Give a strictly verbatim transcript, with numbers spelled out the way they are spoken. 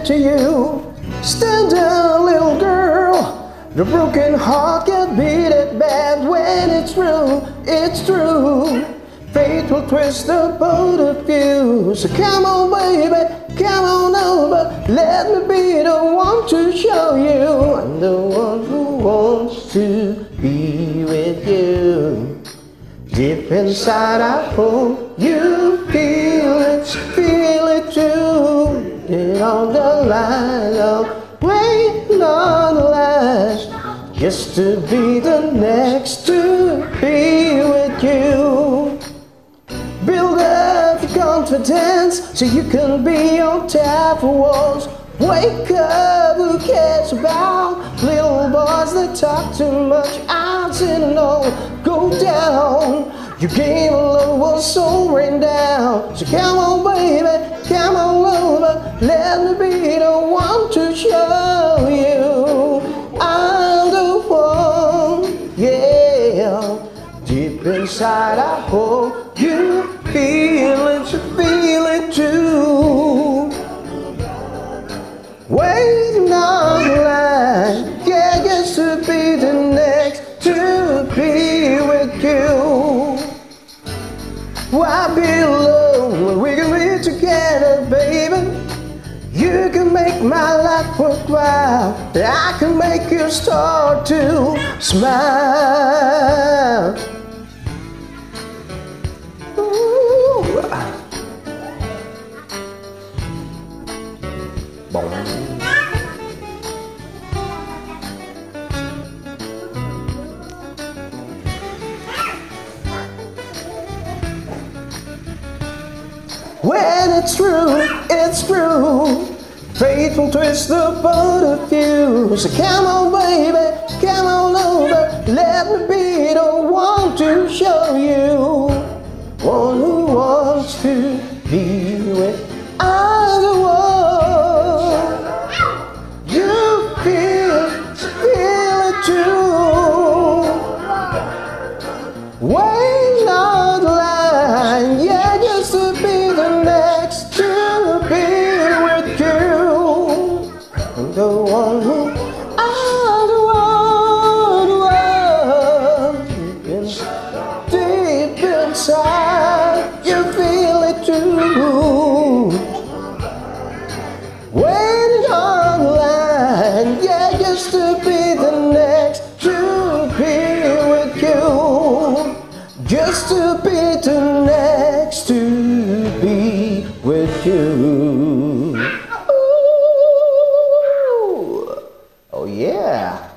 to you. Stand down, little girl. The broken heart can beat it bad when it's true, it's true. Fate will twist the both of you. So come on, baby, come on over. Let me be the one to show you. I'm the one who wants to be with you. Deep inside I hope you feel it, feel it too. Get on the line, I'll wait on the line, just to be the next to be with you. Build up your confidence so you can be on top of walls. Wake up, who cares about little boys that talk too much? I've seen it all go down. Your game of love was so rain down. So come on, baby, come on over. Let me be the one to show you I'm the one, yeah. Deep inside I hope you feel it, you feel it too. Waiting on the line, yeah, just to be the next to be with you. Why be alone when we can be together, baby? You can make my life worthwhile. I can make you start to smile. Ooh. When it's true, it's true. Fate will twist the both of you. So come on, baby, come on over. Let me be the one to show you. One who wants to be with either one. You feel, feel it too. Wait on the line, yeah, just to be the next to be with you. I'm the one who, I'm the one, one. Deep inside, you feel it too. Waiting on the line, yeah, just to be the next to be with you. Just to be the next to be with you. Ooh. Oh yeah.